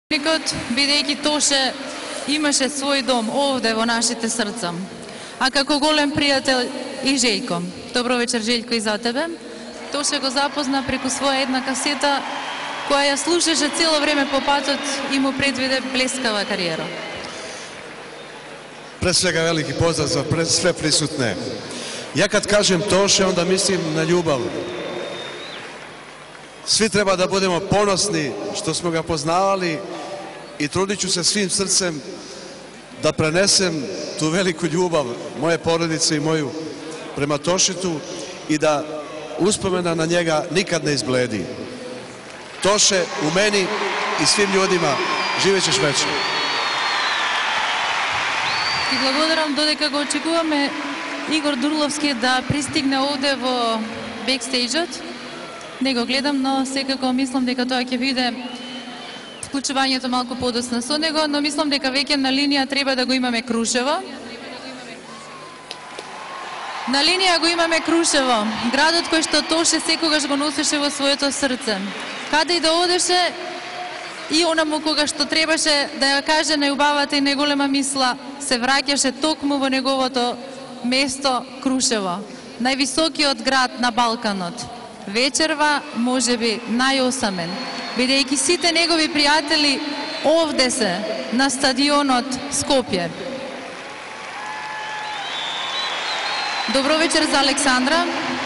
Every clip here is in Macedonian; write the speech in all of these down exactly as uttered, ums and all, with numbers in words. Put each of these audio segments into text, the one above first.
Никот, бидејќи Тоше имаше свој дом овде во нашите срца. А како голем пријател и Желјко. Добро вечер, Желјко, и за тебе. Тоше го запозна преку своја една касета која ја слушаше цело време по патот и му предвиде блескава кариера. Пред свега велики поздрав за све присутне. Ја кад кажем Тоше, онда мислим на љубав. Сви треба да будемо поносни што сме ga познавали и трудиću се свим срцем да пренесем ту велику љубав моје породице и моју према Тошиту и да успомена на njega никад не избледи. Тоше у мени и свим људима, живеќеш вечно. Ти благодарам, додека го очекуваме Игор Дурловски да пристигне овде во бекстејџот. Не го гледам, но секако мислам дека тоа ќе биде вклучувањето малку подоцна со него, но мислам дека веќе на линија треба да го имаме Крушево. На линија го имаме Крушево, градот кој што Тоше секогаш го носеше во своето срце. Каде и да одеше, и онаму кога што требаше да ја каже најубавата и најголема мисла, се враќаше токму во неговото место Крушево, највисокиот град на Балканот. Вечерва можеби најосамен, бидејќи сите негови пријатели овде се на стадионот Скопје. Добро вечер за Александра.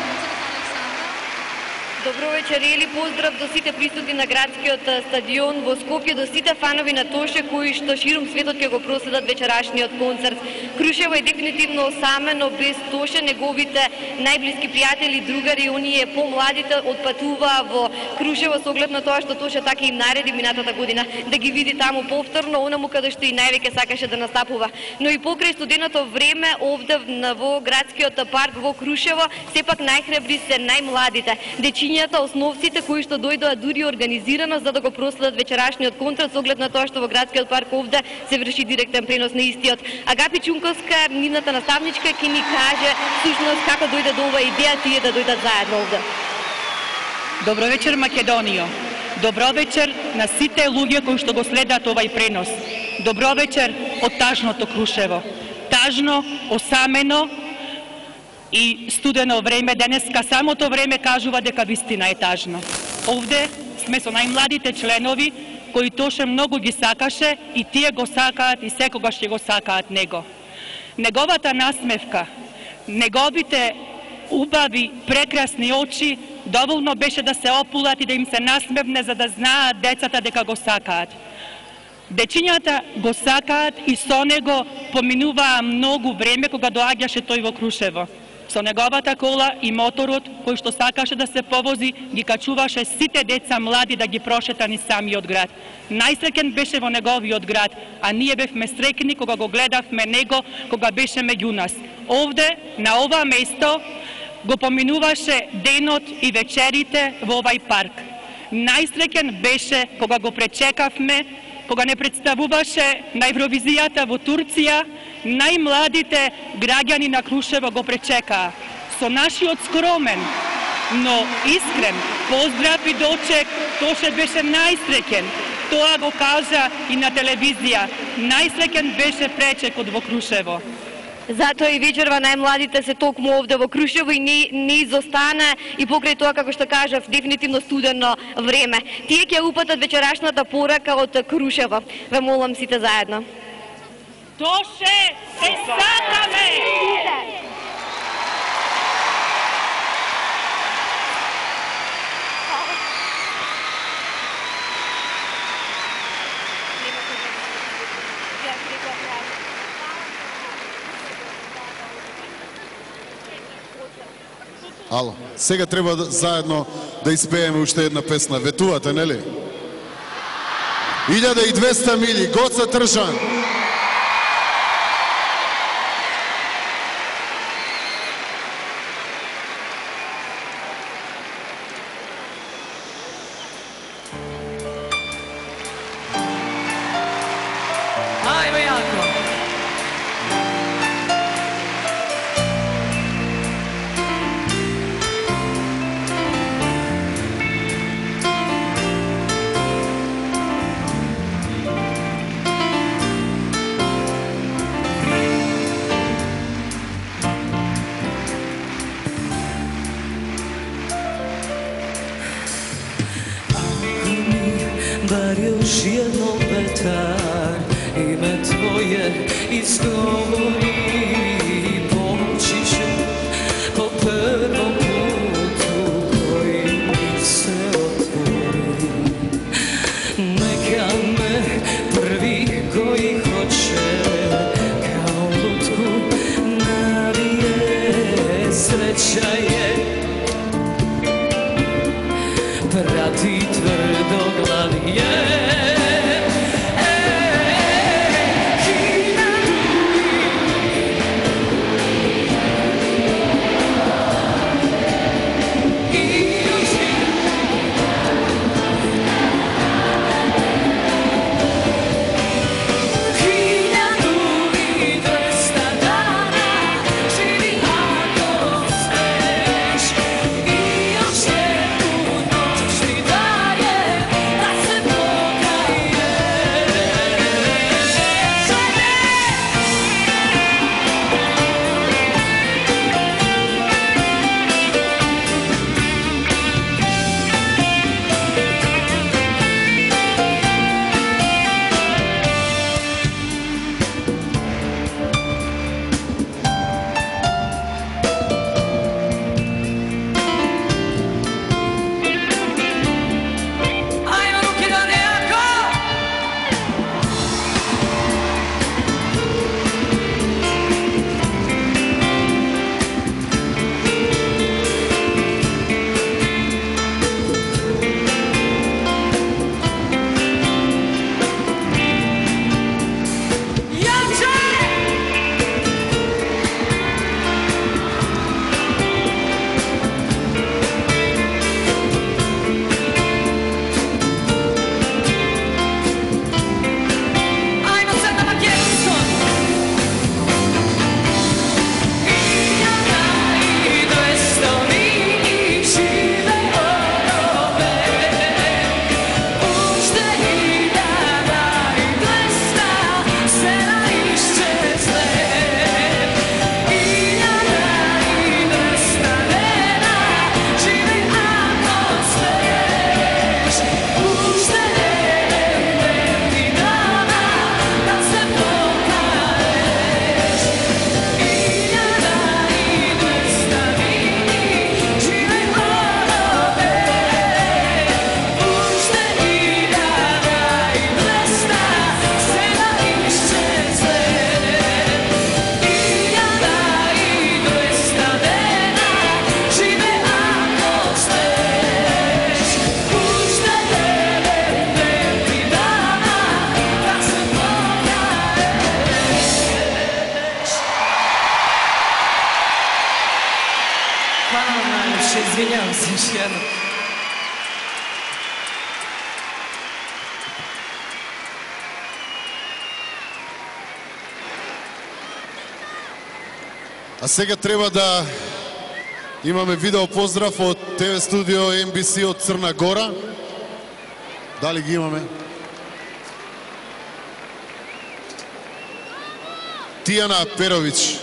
Добро вечер, Ели, поздрав до сите присутни на градскиот стадион во Скопје, до сите фанови на Тоше кои што ширум светот ќе го проследат вечерашниот концерт. Крушево е дефинитивно осамено без Тоше, неговите најблиски пријатели, другари, оние помладите отпатуваа во Крушево со оглед на тоа што Тоше така им нареди минатата година да ги види таму повторно, онаму каде што и највеќе сакаше да настапува. Но и покрај студеното време овде во градскиот парк во Крушево, сепак најхрабри се најмладите дечињата, основците кои што дојдоа дури организирано за да го проследат вечерашниот концерт со оглед на тоа што во градскиот парк овде се врши директен пренос на истиот. Агапи Чунковска, нивната наставничка, ќе ни каже всушност како дојде до оваа идеја тие да дојдат заедно овде. Добро вечер, Македонијо. Добро вечер на сите луѓе кои што го следат овај пренос. Добро вечер од тажното Крушево. Тажно, осамено и студено време. Денеска самото време кажува дека вистина е тажно. Овде сме со најмладите членови кои Тоше многу ги сакаше и тие го сакаат и секогаш ќе го сакаат него. Неговата насмевка, неговите убави, прекрасни очи доволно беше да се опулат и да им се насмевне за да знаат децата дека го сакаат. Дечињата го сакаат и со него поминуваа многу време кога доаѓаше тој во Крушево. Со неговата кола и моторот кој што сакаше да се повози, ги качуваше сите деца млади да ги прошета низ самиот град. Најсреќен беше во неговиот град, а ние бевме среќни кога го гледавме него, кога беше меѓу нас. Овде, на ова место, го поминуваше денот и вечерите во овај парк. Најсреќен беше кога го пречекавме, кога не представуваше на Евровизијата во Турција, најмладите граѓани на Крушево го пречекаа. Со нашиот скромен, но искрен поздрав и дочек, Тоше беше најсреќен. Тоа го кажа и на телевизија. Најсреќен беше пречекот во Крушево. Затоа и вечерва најмладите се токму овде во Крушево и не, не изостана и покрај тоа, како што кажав, дефинитивно студено време. Тие ќе упатат вечерашната порака од Крушево. Ве молам сите заедно. Тоше, се сакаме! Ало, сега треба да, заедно да испееме уште една песна. Ветувате, нели? илјада и двесте мили, Гоца Тржан. Ајде јако. još jednom vetar ime tvoje izgovori. Poći ću po prvom putu koji mi se otvori. Neka me prvi koji hoće kao lutku navije. Sreća je prati tvrdoglavije. Hvala vam najljepše, izvinjavam se još jednom. А сега треба да имаме видео поздрав од Те Ви студио Ем Би Си од Црна Гора. Дали ги имаме? Тијана Перовиќ.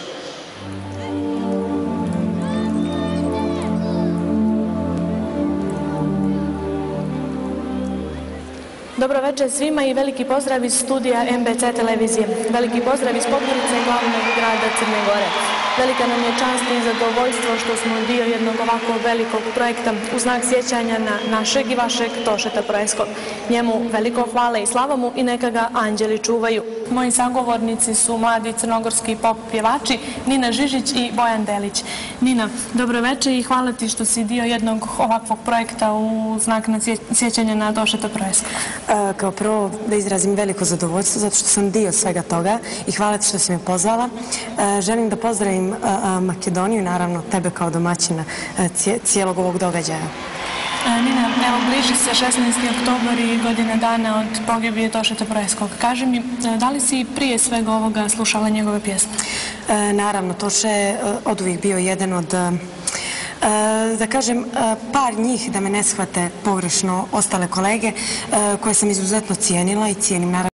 Dobro večer svima i veliki pozdrav iz studija Em Be Ce televizije. Veliki pozdrav iz Podgorice, glavnog grada Crne Gore. Velika nam je čast i zadovoljstvo što smo dio jednog ovako velikog projekta u znak sjećanja na našeg i vašeg Tošeta Proeskog. Njemu veliko hvala i slava mu i neka ga anđeli čuvaju. Moji sagovornici su mladi crnogorski pop pjevači Nina Žižić i Bojan Delić. Nina, dobro večer i hvala ti što si dio jednog ovakvog projekta u znak sjećanja na Tošeta Proeskog. Kao prvo da izrazim veliko zadovoljstvo zato što sam dio svega toga i hvala ti što si me pozvala. Želim da pozdravim Makedoniju, naravno tebe kao domaćina cijelog ovog događaja. Nina, evo bliži se šesnaesti oktobar i godina dana od pogibije Tošeta Proeskog. Kaži mi, da li si prije svega ovoga slušala njegove pjesme? Naravno, Toše je od uvijek bio jedan od, da kažem, par njih, da me ne shvate pogrešno ostale kolege, koje sam izuzetno cijenila i cijenim naravno